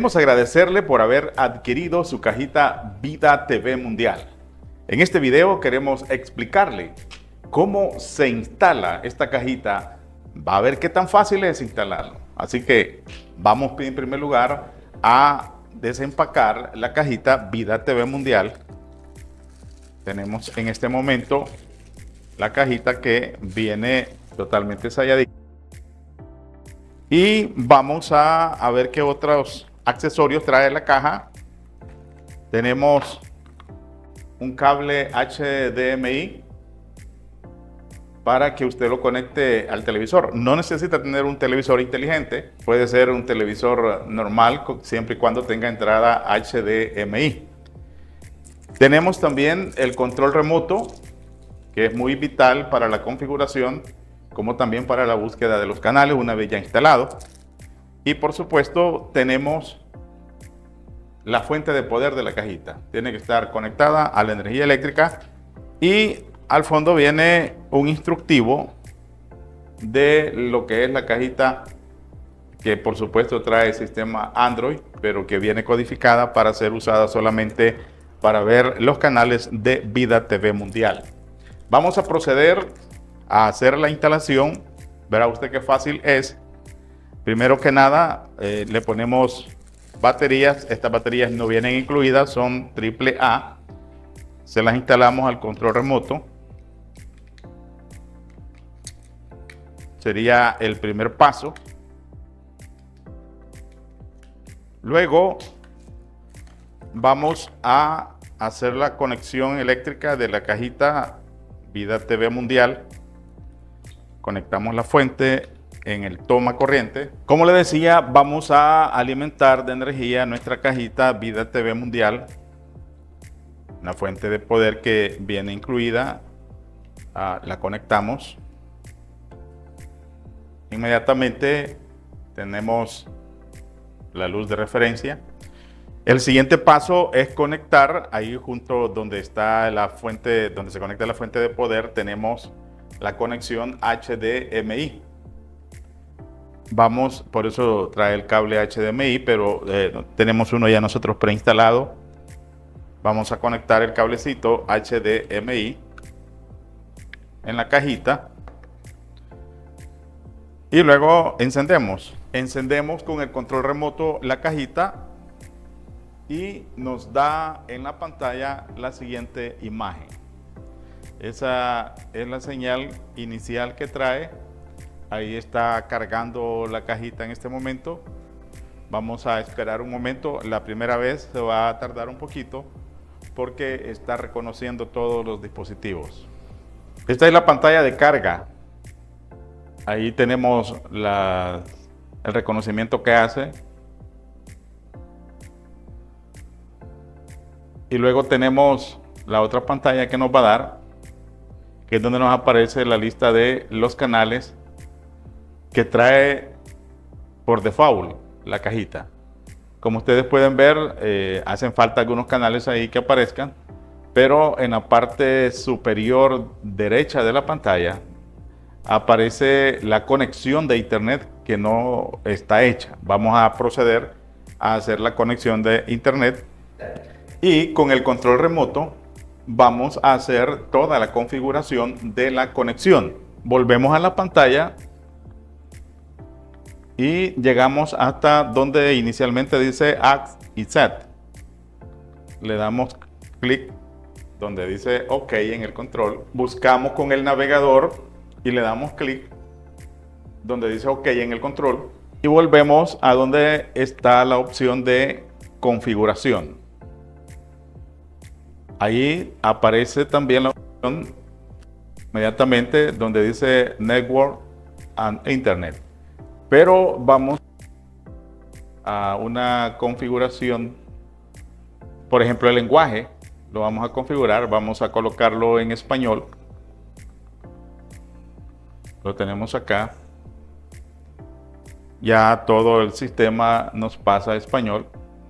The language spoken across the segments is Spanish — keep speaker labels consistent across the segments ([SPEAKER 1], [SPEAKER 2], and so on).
[SPEAKER 1] Queremos agradecerle por haber adquirido su cajita Vida TV Mundial. En este video queremos explicarle cómo se instala esta cajita. Va a ver qué tan fácil es instalarlo. Así que vamos en primer lugar a desempacar la cajita Vida TV Mundial. Tenemos en este momento la cajita que viene totalmente selladita. Y vamos a ver qué otros accesorios trae la caja. Tenemos un cable HDMI para que usted lo conecte al televisor. No necesita tener un televisor inteligente, puede ser un televisor normal siempre y cuando tenga entrada HDMI. Tenemos también el control remoto, que es muy vital para la configuración, como también para la búsqueda de los canales una vez ya instalado. Y por supuesto tenemos la fuente de poder de la cajita. Tiene que estar conectada a la energía eléctrica y al fondo viene un instructivo de lo que es la cajita, que por supuesto trae el sistema Android, pero que viene codificada para ser usada solamente para ver los canales de Vida TV Mundial. Vamos a proceder a hacer la instalación. Verá usted qué fácil es. Primero que nada, le ponemos baterías. Estas baterías no vienen incluidas, son AAA. Se las instalamos al control remoto. Sería el primer paso. Luego vamos a hacer la conexión eléctrica de la cajita Vida TV Mundial. Conectamos la fuente en el toma corriente. Como le decía, vamos a alimentar de energía nuestra cajita Vida TV Mundial. Una fuente de poder que viene incluida. La conectamos. Inmediatamente tenemos la luz de referencia. El siguiente paso es conectar ahí junto donde está la fuente, donde se conecta la fuente de poder, tenemos la conexión HDMI. Por eso trae el cable HDMI, pero tenemos uno ya nosotros preinstalado. Vamos a conectar el cablecito HDMI en la cajita y luego encendemos. Encendemos con el control remoto la cajita y nos da en la pantalla la siguiente imagen. Esa es la señal inicial que trae. Ahí está cargando la cajita en este momento. Vamos a esperar un momento. La primera vez se va a tardar un poquito porque está reconociendo todos los dispositivos. Esta es la pantalla de carga. Ahí tenemos el reconocimiento que hace. Y luego tenemos la otra pantalla que nos va a dar, que es donde nos aparece la lista de los canales que trae por default la cajita. Como ustedes pueden ver, hacen falta algunos canales ahí que aparezcan, pero en la parte superior derecha de la pantalla aparece la conexión de internet que no está hecha. Vamos a proceder a hacer la conexión de internet y con el control remoto vamos a hacer toda la configuración de la conexión. Volvemos a la pantalla y llegamos hasta donde inicialmente dice Add y Set. Le damos clic donde dice OK en el control. Buscamos con el navegador y le damos clic donde dice OK en el control. Y volvemos a donde está la opción de configuración. Ahí aparece también la opción inmediatamente donde dice Network and Internet. Pero vamos a una configuración, por ejemplo el lenguaje, lo vamos a configurar, vamos a colocarlo en español. Lo tenemos acá. Ya todo el sistema nos pasa a español.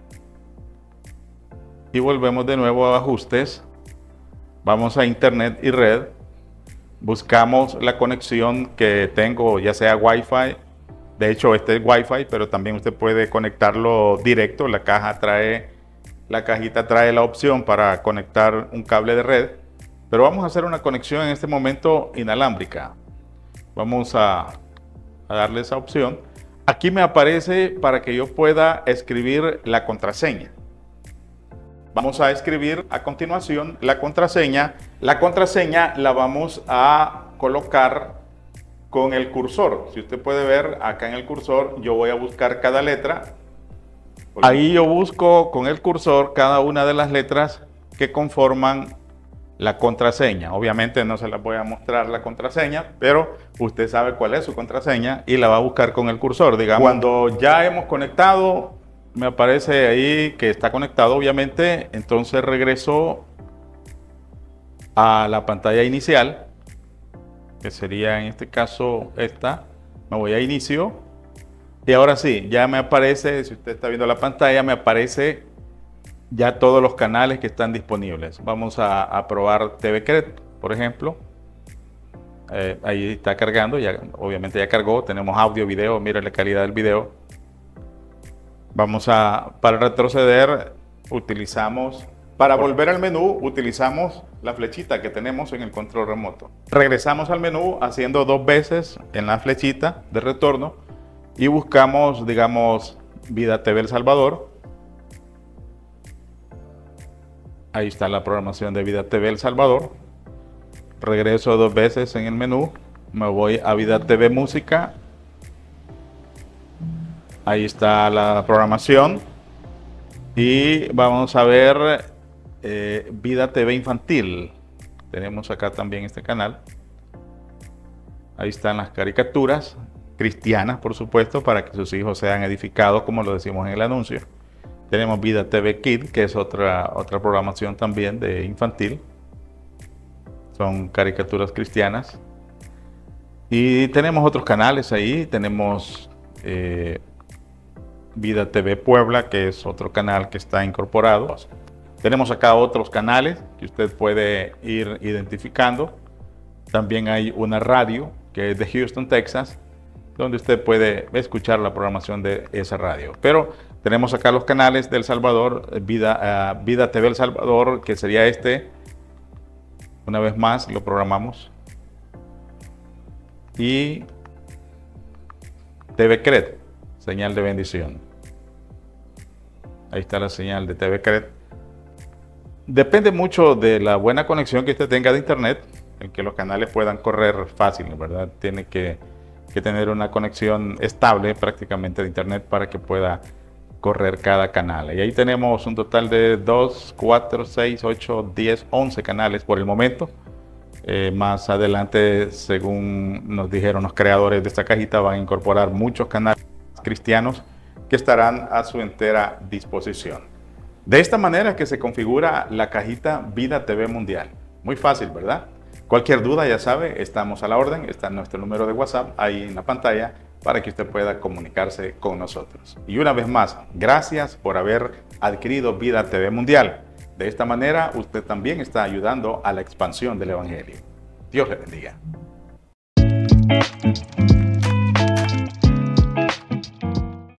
[SPEAKER 1] Y volvemos de nuevo a ajustes. Vamos a internet y red. Buscamos la conexión que tengo, ya sea Wi-Fi De hecho, este es Wi-Fi, pero también usted puede conectarlo directo. La cajita trae la opción para conectar un cable de red. Pero vamos a hacer una conexión en este momento inalámbrica. Vamos a darle esa opción. Aquí me aparece para que yo pueda escribir la contraseña. Vamos a escribir a continuación la contraseña. La contraseña la vamos a colocar con el cursor. Si usted puede ver acá en el cursor, yo voy a buscar cada letra. Ahí yo busco con el cursor cada una de las letras que conforman la contraseña. Obviamente no se las voy a mostrar la contraseña, pero usted sabe cuál es su contraseña y la va a buscar con el cursor. Digamos, cuando ya hemos conectado, me aparece ahí que está conectado, obviamente. Entonces regreso a la pantalla inicial, que sería en este caso esta. Me voy a inicio y ahora sí, ya me aparece, si usted está viendo la pantalla, me aparece ya todos los canales que están disponibles. Vamos a probar TVCred, por ejemplo. Ahí está cargando, ya, obviamente ya cargó. Tenemos audio, video, mire la calidad del video. Para retroceder, para volver al menú, utilizamos la flechita que tenemos en el control remoto. Regresamos al menú haciendo 2 veces en la flechita de retorno y buscamos, digamos, Vida TV El Salvador. Ahí está la programación de Vida TV El Salvador. Regreso 2 veces en el menú. Me voy a Vida TV Música. Ahí está la programación. Y vamos a ver Vida TV Infantil. Tenemos acá también este canal. Ahí están las caricaturas cristianas, por supuesto, para que sus hijos sean edificados, como lo decimos en el anuncio. Tenemos Vida TV Kid, que es otra programación también de infantil. Son caricaturas cristianas. Y tenemos otros canales ahí. Tenemos Vida TV Puebla, que es otro canal que está incorporado. Tenemos acá otros canales que usted puede ir identificando. También hay una radio que es de Houston, Texas, donde usted puede escuchar la programación de esa radio. Pero tenemos acá los canales de El Salvador, Vida TV El Salvador, que sería este. Una vez más lo programamos. Y TVCred, señal de bendición. Ahí está la señal de TVCred. Depende mucho de la buena conexión que usted tenga de internet, en que los canales puedan correr fácil, ¿verdad? Tiene que tener una conexión estable prácticamente de internet para que pueda correr cada canal. Y ahí tenemos un total de 2, 4, 6, 8, 10, 11 canales por el momento. Más adelante, según nos dijeron los creadores de esta cajita, van a incorporar muchos canales cristianos que estarán a su entera disposición. De esta manera es que se configura la cajita Vida TV Mundial. Muy fácil, ¿verdad? Cualquier duda, ya sabe, estamos a la orden. Está nuestro número de WhatsApp ahí en la pantalla para que usted pueda comunicarse con nosotros. Y una vez más, gracias por haber adquirido Vida TV Mundial. De esta manera, usted también está ayudando a la expansión del Evangelio. Dios le bendiga.